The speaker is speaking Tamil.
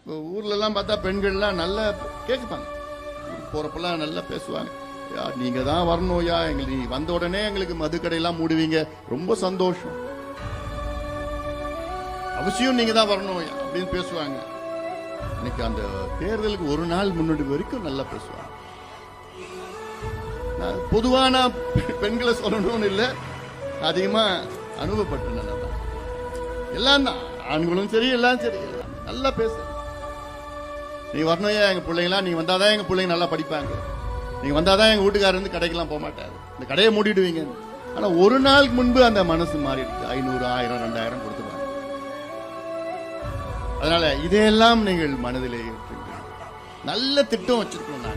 ஊர்லலாம் பார்த்தா பெண்கள்லாம் நல்லா கேட்குப்பாங்க, போகிறப்பெல்லாம் நல்லா பேசுவாங்க. நீங்கள் தான் வரணும்யா, எங்களுக்கு நீ வந்த உடனே எங்களுக்கு மதுக்கடையெல்லாம் மூடுவீங்க, ரொம்ப சந்தோஷம், அவசியம் நீங்கள் தான் வரணும் அப்படின்னு பேசுவாங்க. இன்னைக்கு அந்த தேர்தலுக்கு ஒரு நாள் முன்னாடி வரைக்கும் நல்லா பேசுவாங்க. பொதுவாக நான் பெண்களை சொல்லணும்னு இல்லை, அதிகமாக அனுபவப்பட்டேன். எல்லாம் தான், ஆண்களும் சரி எல்லாம் சரி, நல்லா பேச. நீ வரணும் எங்க பிள்ளைங்களா, நீ வந்தாதான் எங்க பிள்ளைங்க நல்லா படிப்பாங்க, நீங்க வந்தாதான் எங்க வீட்டுக்காரர் வந்து கடைக்கெல்லாம் போக மாட்டாரு, இந்த கடையை மூடிடுவீங்க. ஆனா ஒரு நாளுக்கு முன்பு அந்த மனசு மாறிடுச்சு, 500 1000 2000 கொடுத்துருவாங்க. அதனால இதையெல்லாம் நீங்கள் மனதிலே நல்ல திட்டம் வச்சிருக்கணும்.